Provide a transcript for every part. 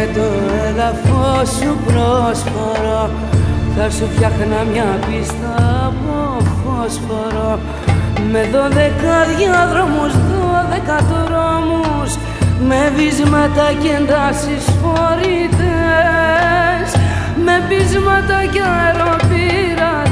το έδαφος σου πρόσφορο, θα σου φτιάχνα μια πίστα από φόσφορο, με 12 διάδρομους, 12 δρόμους, με βίσματα και εντάσεις φορητές, με πείσματα και αεροπειρατές.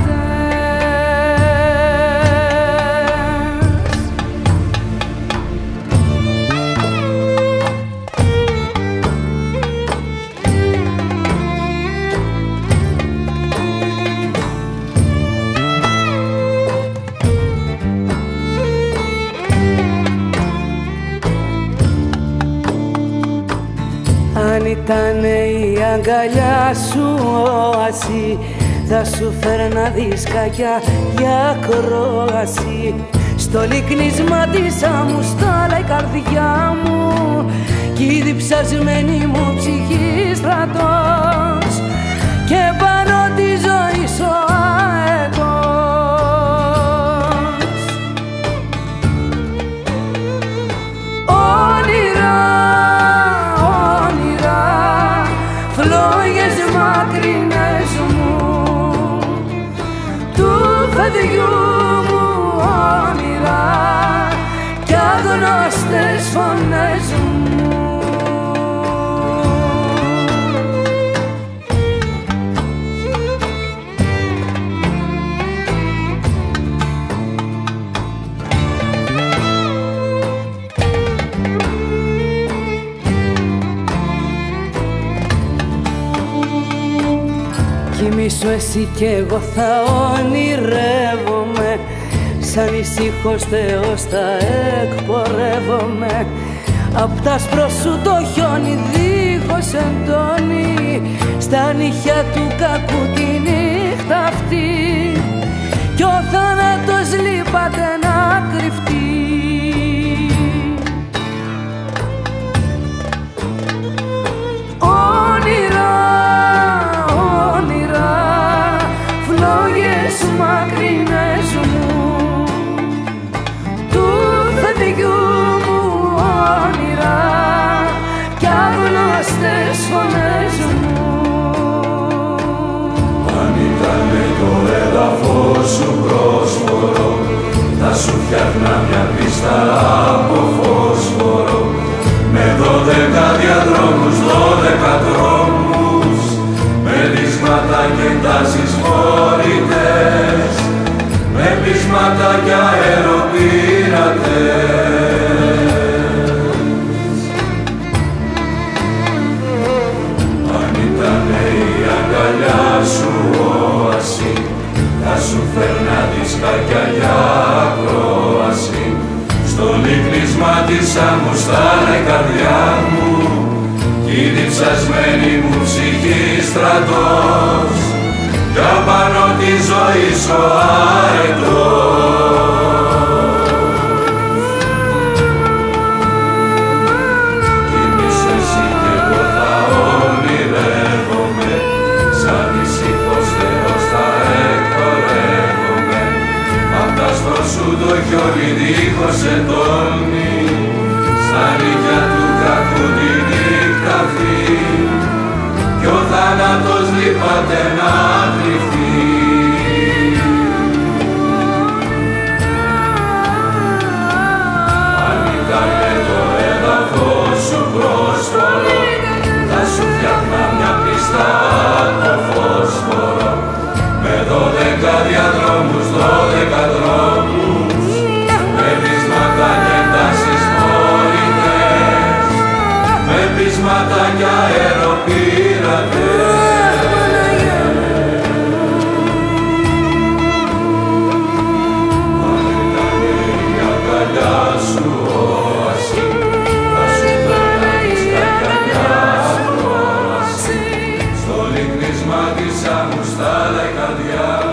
Αν ήτανε η αγκαλιά σου όαση, θα σου φέρνα δισκάκια για ακρόαση. Στο λυκνίσμα της αμουστάλα η καρδιά μου κι η διψασμένη μου ψυχή στρατός, και πάνω τη ζωή σου αετός. Φλόγες μακρινές μου, του παιδιού μου όνειρα κι αγνώστες φωνές μου. Κοιμήσου εσύ κι εγώ θα ονειρεύομαι, σαν ησύχος Θεός θα εκπορεύομαι. Απ' τ' άσπρο σου το χιόνι δίχως εντόνι, στα νύχια του κακού τη νύχτα αυτή, κι ο θάνατος λείπατε να κρυφτεί. Μακρινές μου, του παιδιού μου όνειρα κι αγνώστες φωνές μου. Αν ήτανε το έδαφος σου πρόσφορο, θα σου φτιάχνα μια πίστα από φόσφορο, με 12 διαδρόμους, 12 δρόμους, με ρίσματα και τάσεις φορητές, με πείσματα κι αεροπειρατές. Αν ήτανε η αγκαλιά σου όαση, θα σου φέρνα δισκάκια για ακρόαση. Στο λυκνίσμα της αμουστάλα η καρδιά μου κι η διψασμένη μου ψυχή στρατός, κι απάνω τη ζωή σου αετός. Κοιμήσου εσύ κι εγώ θα ονειρεύομαι, σαν ησύχος Θεός θα εκπορεύομαι. Απ' τ' άσπρο σου το χιόνι δίχως εντόνι, στα νύχια του κακού τη νύχτα αυτή, κι ο θάνατος λείπατε να κρυφτεί. Αν ήτανε το έδαφος σου πρόσφορο, θα σου φτιάχνα μια πίστα από φόσφορο, με 12 διαδρόμους, 12 δρόμους, με βίσματα και τάσεις φορητές, με πείσματα κι αεροπειρατές. Αν ήτανε η αγκαλιά σου όαση, θα σου φέρνα δισκάκια για ακρόαση. Στο λυκνίσμα της αμουστάλα η καρδιά